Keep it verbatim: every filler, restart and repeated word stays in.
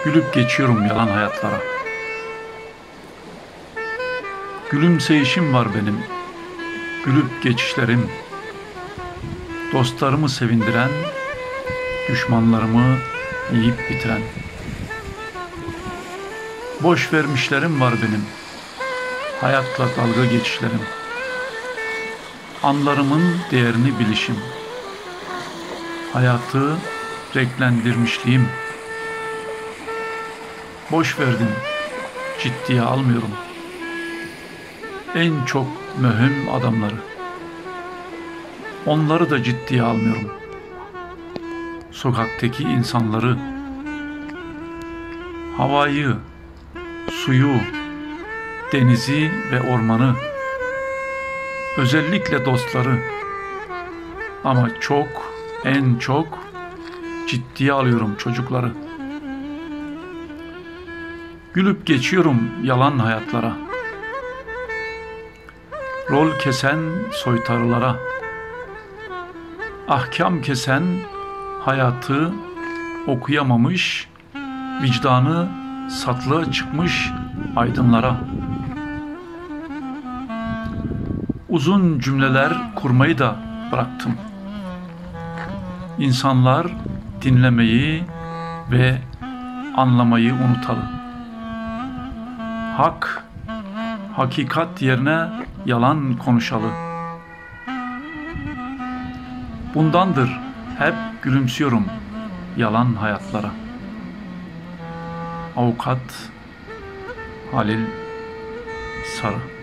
Gülüp geçiyorum yalan hayatlara. Gülümseyişim var benim, gülüp geçişlerim. Dostlarımı sevindiren, düşmanlarımı yiyip bitiren. Boş vermişlerim var benim, hayatla dalga geçişlerim. Anlarımın değerini bilişim, hayatı renklendirmişliğim. Boş verdim, ciddiye almıyorum. En çok mühim adamları, onları da ciddiye almıyorum. Sokaktaki insanları, havayı, suyu, denizi ve ormanı, özellikle dostları, ama çok, en çok ciddiye alıyorum çocukları. Gülüp geçiyorum yalan hayatlara, rol kesen soytarılara, ahkam kesen hayatı okuyamamış, vicdanı satlığa çıkmış aydınlara. Uzun cümleler kurmayı da bıraktım. İnsanlar dinlemeyi ve anlamayı unutalı. Hak, hakikat yerine yalan konuşalı. Bundandır hep gülümsüyorum yalan hayatlara. Avukat Halil Sarı.